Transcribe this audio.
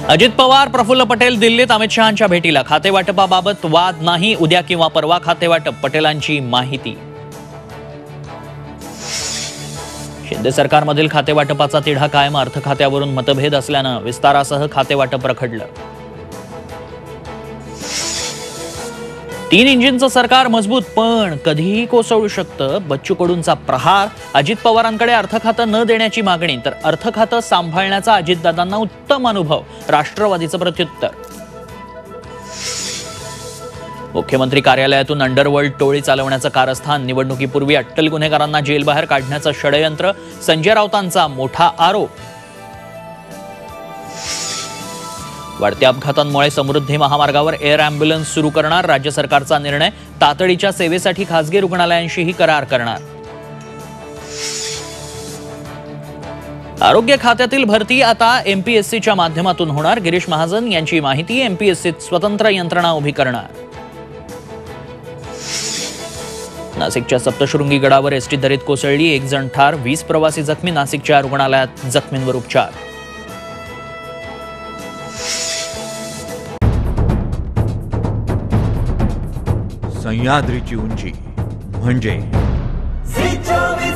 अजित पवार प्रफुल्ल पटेल दिल्लीत अमित शहांच्या भेटीला. खातेवाटपाबाबत वाद नाही, उद्या किंवा परवा खातेवाटप, पटेलांची माहिती. शिंदे सरकारमधील खातेवाटपाचा तिढा कायम. अर्थ खात्यावरून मतभेद असल्यानं विस्तारासह खातेवाटप रखडलं. 3 इंजिनचं सरकार मजबूत पण कधीही कोसळू शकतं. बच्चू कडूंचा प्रहार. अजित पवारांकडे अर्थ खातं न देण्याची मागणी, तर अर्थ खातं सांभाळण्याचा अजितदादांना उत्तम अनुभव. राष्ट्रवादीचं प्रत्युत्तर. मुख्यमंत्री कार्यालयातून अंडरवर्ल्ड टोळी चालवण्याचं कारस्थान. निवडणुकीपूर्वी अट्टल गुन्हेगारांना जेलबाहेर काढण्याचं षडयंत्र. संजय राऊतांचा मोठा आरोप. वाढत्या अपघातांमुळे समृद्धी महामार्गावर एअर अँब्युलन्स सुरू करणार. राज्य सरकारचा निर्णय. तातडीच्या सेवेसाठी खासगी रुग्णालयांशीही करार करणार. आरोग्य खात्यातील भरती आता एमपीएससीच्या माध्यमातून होणार. गिरीश महाजन यांची माहिती. एमपीएससीत स्वतंत्र यंत्रणा उभी करणार. नाशिकच्या सप्तशृंगी गडावर एसटी दरीत कोसळली. 1 जण ठार, 20 प्रवासी जखमी. नाशिकच्या रुग्णालयात जखमींवर उपचार. सह्याद्रीची उंची म्हणजे